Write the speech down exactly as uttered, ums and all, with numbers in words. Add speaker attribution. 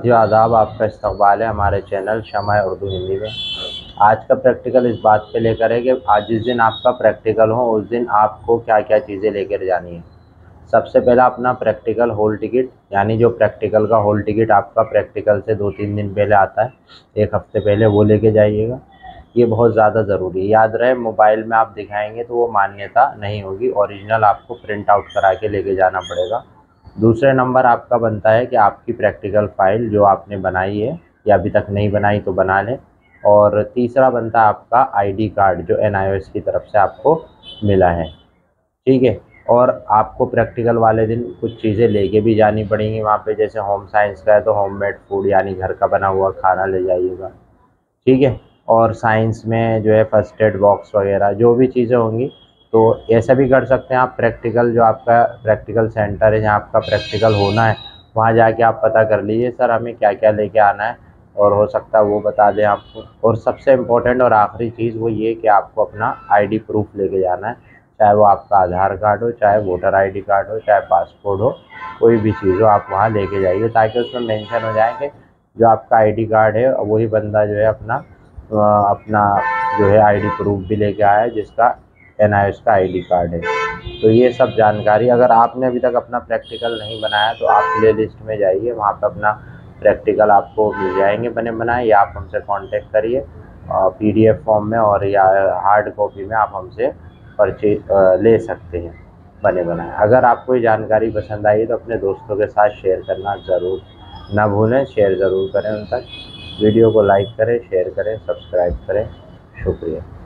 Speaker 1: जो आदाब, आपका इस्तकबाल है हमारे चैनल शमा उर्दू हिंदी में। आज का प्रैक्टिकल इस बात पे लेकर है कि आज जिस दिन आपका प्रैक्टिकल हो उस दिन आपको क्या क्या चीज़ें लेकर जानी है। सबसे पहला अपना प्रैक्टिकल हॉल टिकट, यानी जो प्रैक्टिकल का हॉल टिकट आपका प्रैक्टिकल से दो तीन दिन पहले आता है, एक हफ़्ते पहले, वो लेके जाइएगा। ये बहुत ज़्यादा ज़रूरी है। याद रहे, मोबाइल में आप दिखाएंगे तो वो मान्यता नहीं होगी, ओरिजिनल आपको प्रिंट आउट करा के लेके जाना पड़ेगा। दूसरे नंबर आपका बनता है कि आपकी प्रैक्टिकल फ़ाइल जो आपने बनाई है या अभी तक नहीं बनाई तो बना लें। और तीसरा बनता है आपका आईडी कार्ड, जो एन आई ओ एस की तरफ से आपको मिला है। ठीक है। और आपको प्रैक्टिकल वाले दिन कुछ चीज़ें लेके भी जानी पड़ेंगी वहाँ पे। जैसे होम साइंस का है तो होममेड फूड, यानी घर का बना हुआ खाना ले जाइएगा। ठीक है। और साइंस में जो है फर्स्ट एड बॉक्स वगैरह जो भी चीज़ें होंगी, तो ऐसा भी कर सकते हैं आप। प्रैक्टिकल जो आपका प्रैक्टिकल सेंटर है जहाँ आपका प्रैक्टिकल होना है, वहाँ जाके आप पता कर लीजिए सर हमें क्या क्या लेके आना है, और हो सकता है वो बता दें आपको। और सबसे इम्पोर्टेंट और आखिरी चीज़ वो ये कि आपको अपना आईडी प्रूफ लेके जाना है, चाहे वो आपका आधार कार्ड हो, चाहे वोटर आईडी कार्ड हो, चाहे पासपोर्ट हो, कोई भी चीज़ हो आप वहाँ लेके जाइए, ताकि उसमें मेंशन हो जाए कि जो आपका आईडी कार्ड है वही बंदा जो है अपना अपना जो है आईडी प्रूफ भी लेके आया है, जिसका एन आई ओ एस का आईडी कार्ड है। तो ये सब जानकारी, अगर आपने अभी तक अपना प्रैक्टिकल नहीं बनाया तो आप प्ले लिस्ट में जाइए, वहाँ पर अपना प्रैक्टिकल आपको मिल जाएंगे बने बनाए, या आप हमसे कांटेक्ट करिए पी डी एफ फॉर्म में, और या हार्ड कॉपी में आप हमसे परचे ले सकते हैं बने बनाए। अगर आपको ये जानकारी पसंद आई तो अपने दोस्तों के साथ शेयर करना ज़रूर ना भूलें, शेयर ज़रूर करें उन तक। वीडियो को लाइक करें, शेयर करें, सब्सक्राइब करें। शुक्रिया।